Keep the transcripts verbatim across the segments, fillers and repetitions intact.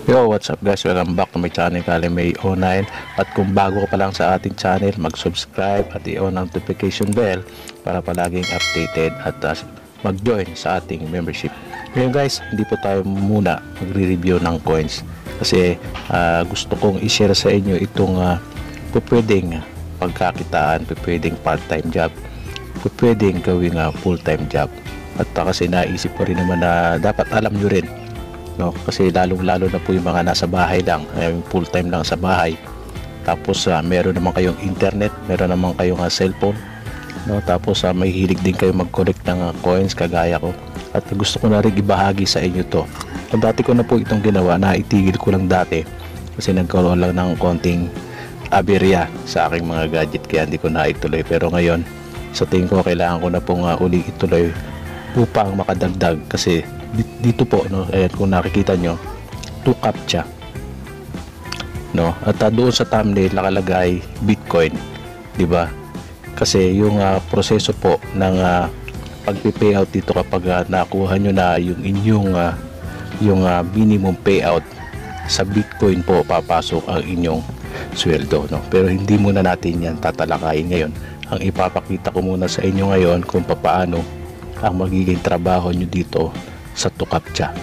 Yo, what's up guys? Welcome back to my channel, Kali May oh nine. At kung bago ka pa lang sa ating channel, mag-subscribe at i-on ang notification bell para palaging updated at uh, mag-join sa ating membership. Ngayon guys, hindi po tayo muna magre-review ng coins kasi uh, gusto kong i-share sa inyo itong uh, pwedeng pagkakitaan, pwedeng part-time job, pwedeng gawing uh, full-time job. At uh, kasi naisip ko rin naman na dapat alam nyo rin, no, kasi lalong lalo na po yung mga nasa bahay lang, yung full time lang sa bahay, tapos uh, meron naman kayong internet, meron naman kayong uh, cellphone, no, tapos uh, may hilig din kayo mag-collect ng uh, coins kagaya ko, at gusto ko na rin ibahagi sa inyo to. So, dati ko na po itong ginawa, na itigil ko lang dati kasi nagkaroon lang ng konting aberya sa aking mga gadget kaya hindi ko na ituloy, pero ngayon sa tingin ko kailangan ko na pong uh, uli ituloy upang makadagdag kasi dito po, no, ayan, kung nakikita nyo, two captcha, no, at uh, doon sa thumbnail nakalagay Bitcoin, di ba? Kasi yung uh, proseso po ng uh, pagpe-payout dito kapag uh, nakuha nyo na yung inyong uh, yung uh, minimum payout sa Bitcoin po, papasok ang inyong sweldo, no? Pero hindi muna natin yan tatalakayin ngayon. Ang ipapakita ko muna sa inyo ngayon kung paano ang magiging trabaho nyo dito sa two captcha.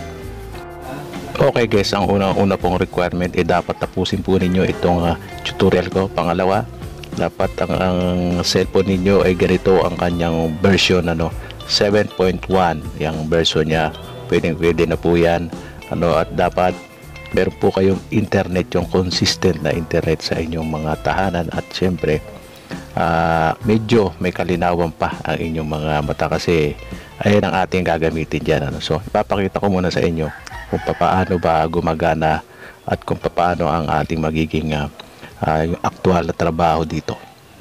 Okay guys, ang unang-una pong requirement ay eh, dapat tapusin po ninyo itong uh, tutorial ko. Pangalawa, dapat ang, ang cellphone ninyo ay ganito ang kanyang version, ano, seven point one yung version niya. Pwedeng pwede na po yan, ano, at dapat meron po kayong internet, yung consistent na internet sa inyong mga tahanan, at syempre uh, medyo may kalinawan pa ang inyong mga mata kasi ayan ang ating gagamitin dyan, ano. So ipapakita ko muna sa inyo kung paano ba gumagana at kung paano ang ating magiging uh, uh, yung aktual na trabaho dito.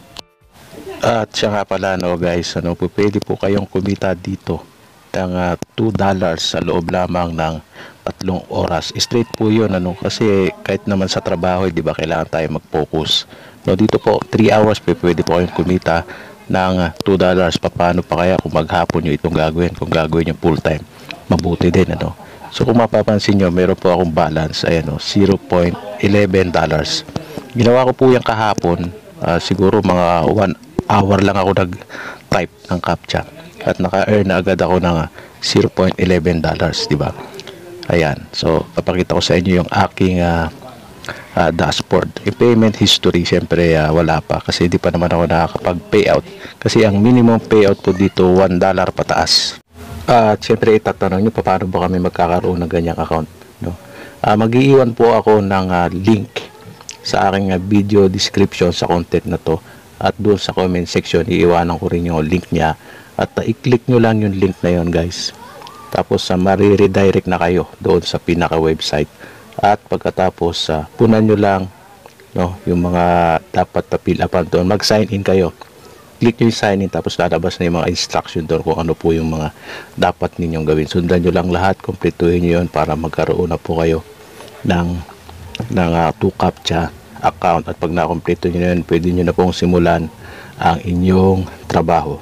At siya nga pala, no guys, ano, po, pwede po kayong kumita dito ng uh, two dollars sa loob lamang ng tatlong oras. Straight po yun, ano, kasi kahit naman sa trabaho, di ba, kailangan tayo mag-focus, no. Dito po three hours po, pwede po kayong kumita ng two dollars. Paano pa kaya kung maghapon nyo itong gagawin, kung gagawin nyo full time, mabuti din, ano. So kung mapapansin nyo, meron po akong balance, ayan, o, zero point one one dollars. Ginawa ko po yung kahapon, uh, siguro mga one hour lang ako nag type ng captcha at naka-earn na agad ako ng zero point one one dollars, di ba? Ayan, so papakita ko sa inyo yung aking uh, Uh, dashboard. Yung payment history, syempre uh, wala pa kasi hindi pa naman ako nakakapag-payout kasi ang minimum payout po dito one dollar pataas. Uh, at syempre itatanong nyo, paano ba kami magkakaroon ng ganyang account, no? Uh, mag-iiwan po ako ng uh, link sa aking uh, video description sa content na to, at doon sa comment section iiwanan ko rin yung link nya, at uh, i-click nyo lang yung link na yon guys, tapos uh, mariredirect na kayo doon sa pinaka website. At pagkatapos uh, punan nyo lang, no, yung mga dapat tapil upan doon, mag sign in kayo, click nyo yung sign in, tapos lalabas na yung mga instruction doon kung ano po yung mga dapat ninyong gawin. Sundan nyo lang lahat, kompletuhin nyo yun para magkaroon na po kayo ng, ng uh, two captcha account. At pag nakompleto nyo yun, pwede nyo na pong simulan ang inyong trabaho.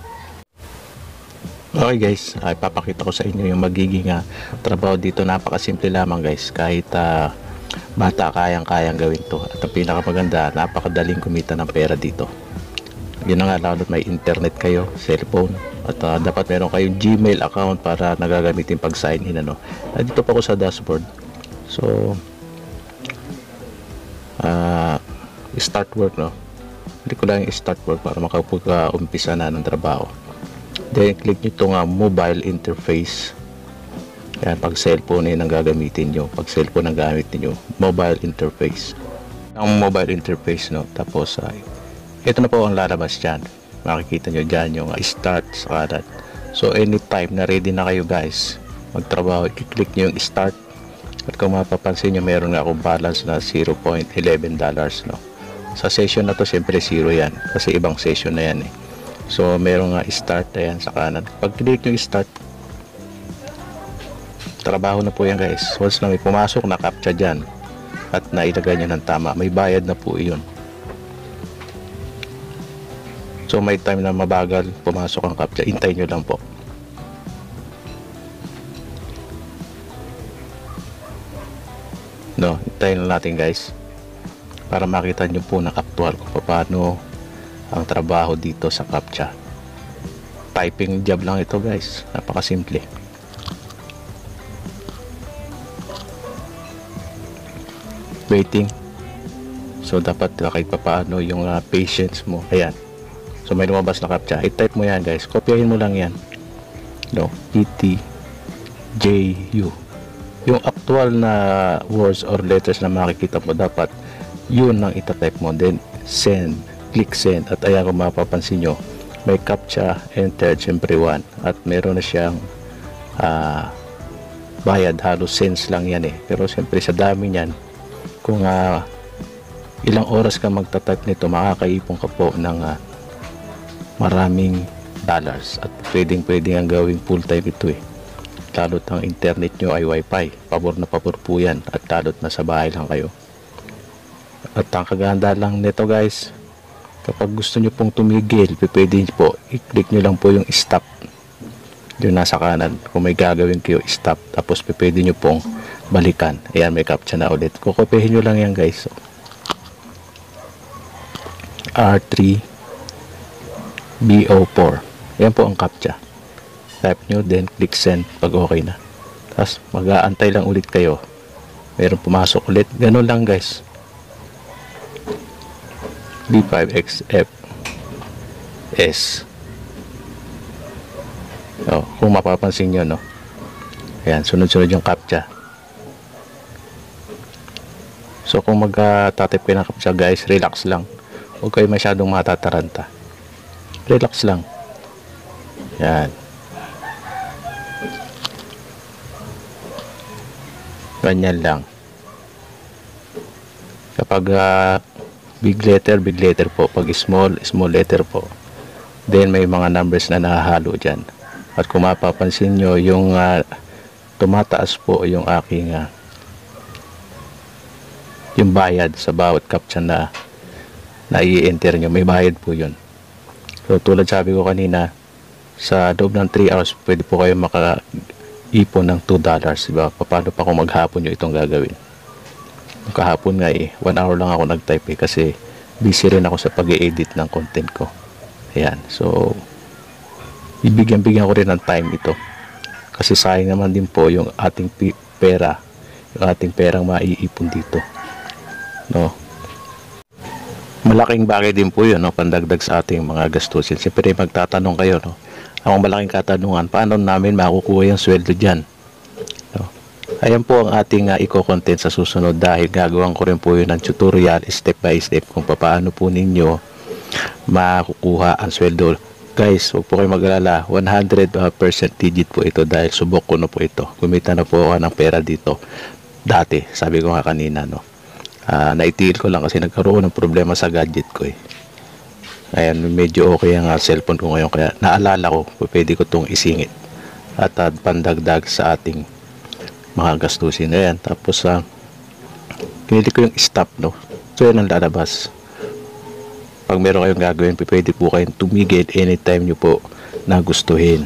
Okay guys, ay papakita ko sa inyo yung magiging uh, trabaho dito. Napakasimple lamang guys, kahit uh, bata kayang-kayang gawin to. At ang pinakamaganda, napakadaling kumita ng pera dito. Yun na nga, lalo may internet kayo, cellphone, at uh, dapat meron kayong Gmail account para nagagamitin pag sign in, ano. At dito pa ako sa dashboard. So uh, start work, no. Hindi ko lang yung start work para makapag-umpisa na ng trabaho. Then click nyo itong uh, mobile interface. Yan, pag cellphone yun ang gagamitin nyo, pag cellphone ang gamit niyo, mobile interface, ang mobile interface, no. Tapos uh, ito na po ang lalabas dyan, makikita nyo dyan yung uh, start sa kanan. So anytime na ready na kayo guys magtrabaho, i-click nyo yung start. At kung mapapansin nyo, meron nga akong balance na zero point one one dollars, no. Sa session na to syempre zero yan kasi ibang session na yan, eh. So meron nga start, ayan sa kanan. Pag click nyo start, trabaho na po yan guys. Once na may pumasok na captcha dyan at nailagay nyo ng tama, may bayad na po iyon. So may time na mabagal pumasok ang captcha, hintay nyo lang po. No, hintayin lang natin guys para makita nyo po ng actual kung paano ang trabaho dito sa CAPTCHA. Typing job lang ito guys, napakasimple. Waiting. So dapat kahit papaano yung uh, patience mo. Ayan. So may lumabas na CAPTCHA. I-type mo yan guys. Kopyahin mo lang yan. No, E T J U. Yung actual na words or letters na makikita mo, dapat yun lang itatype mo. Then send. Click send. At ayan, kung mapapansin nyo, may CAPTCHA entered, syempre one. At meron na siyang uh, bayad. Halos cents lang yan eh. Pero syempre sa dami niyan, kung uh, ilang oras ka magtatype nito, makakaipon ka po ng uh, maraming dollars. At pwedeng pwedeng ang gawing full time ito eh. Lalo't ang internet nyo ay wifi, pabor na pabor po yan. At lalo't nasa bahay lang kayo. At ang kaganda lang nito guys, kapag gusto nyo pong tumigil, pwede po i-click nyo lang po yung stop yung nasa kanan. Kung may gagawin kayo, stop. Tapos pwede nyo pong balikan. Ayan, may CAPTCHA na ulit. Kukopihin nyo lang yan guys. So, R three B O four. Ayan po ang CAPTCHA. Type nyo, then click send pag okay na. Tapos mag-aantay lang ulit kayo. Meron pumasok ulit. Ganun lang guys. B five X F S. Oh, kung mapapansin nyo, no? Ayan, sunod-sunod yung CAPTCHA. So kung mag-tatype kayo ng CAPTCHA guys, relax lang. Huwag kayo masyadong matataranta. Relax lang. Yan. Ganyan lang. Kapag uh, big letter, big letter po. Pag small, small letter po. Then may mga numbers na nahahalo dyan. At kung mapapansin nyo, yung uh, tumataas po yung aking uh, yung bayad sa bawat CAPTCHA na na i-enter nyo. May bayad po yun. So tulad sabi ko kanina, sa loob ng three hours pwede po kayo maka-ipon ng two dollars, diba? Paano pa kung maghapon nyo itong gagawin? Kahapon nga eh, one hour lang ako nag-type eh, kasi busy rin ako sa pag-i-edit ng content ko. Ayan, so ibigyan-bigyan ko rin ng time ito, kasi sayang naman din po yung ating pera, yung ating perang maiipon dito, no? Malaking bagay din po yun, no? Pandagdag sa ating mga gastusin. Siyempre magtatanong kayo, no? Ang malaking katanungan, paano namin makukuha yung sweldo dyan? No? Ayan po ang ating uh, i-content sa susunod, dahil gagawin ko rin po yun ng tutorial step by step kung paano po ninyo makukuha ang sweldo. Guys, huwag po kayo mag-alala, one hundred percent digit po ito, dahil subok ko na po ito. Kumita na po ako ng pera dito dati, sabi ko nga kanina, no? Uh, naitigil ko lang kasi nagkaroon ng problema sa gadget ko eh. Ayan, medyo okay ang uh, cellphone ko ngayon, kaya naalala ko, pwede ko itong isingit at uh, pandagdag sa ating mga gastusin. Ayan, tapos uh, pinili ko yung stop, no? So yan ang lalabas. Pag meron kayong gagawin, pwede po kayong tumigil anytime nyo po na gustuhin.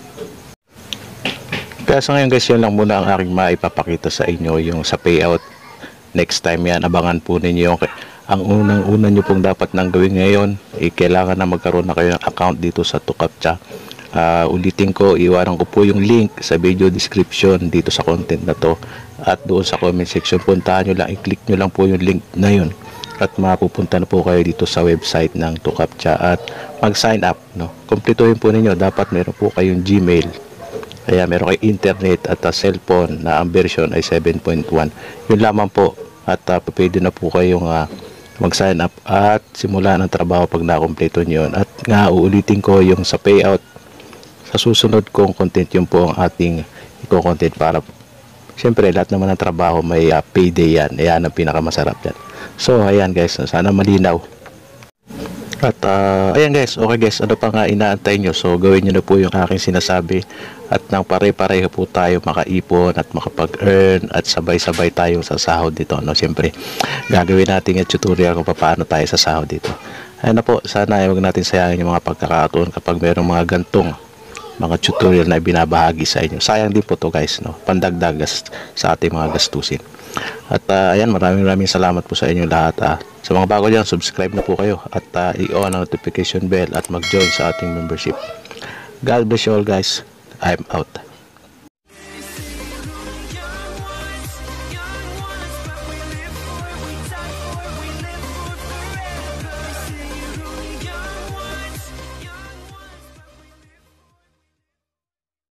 Kaya sa ngayon guys, yun lang muna ang aking maipapakita sa inyo, yung sa payout. Next time yan, abangan po ninyo. Ang unang-una nyo pong dapat nang gawin ngayon, eh, kailangan na magkaroon na kayo ng account dito sa CAPTCHA. Uh, ulitin ko, iwanan ko po yung link sa video description dito sa content na to. At doon sa comment section, puntahan nyo lang, i-click nyo lang po yung link na yun. At mapupunta na po kayo dito sa website ng CAPTCHA at mag-sign up. No? Kumpletuhin po ninyo, dapat meron po kayong Gmail. Kaya meron kayong internet at uh, cellphone na ang version ay seven point one. Yun lamang po. At uh, pwede na po kayong uh, mag-sign up at simula ng trabaho pag nakompleto nyo yun. At nga, uulitin ko yung sa payout. Sa susunod kong content, yun po ang ating i-content para siyempre lahat naman ng trabaho may uh, payday yan. Ayan ang pinakamasarap yan. So ayan guys, sana malinaw. At uh, ayan guys, okay guys, ano pa nga inaantay nyo? So gawin nyo na po yung aking sinasabi at nang pare-pareho po tayo makaipon at makapag-earn at sabay-sabay tayong sasahod dito. No? Siyempre, gagawin natin yung tutorial kung paano tayo sasahod dito. Ayan na po, sana huwag natin sayangin yung mga pagkakataon kapag mayroong mga gantong mga tutorial na binabahagi sa inyo. Sayang din po to guys, no? Pandagdag sa ating mga gastusin. At uh, ayan, maraming maraming salamat po sa inyo lahat. Uh. Sa mga bago dyan, subscribe na po kayo at uh, i-on ang notification bell at mag-join sa ating membership. God bless you all guys. I'm out.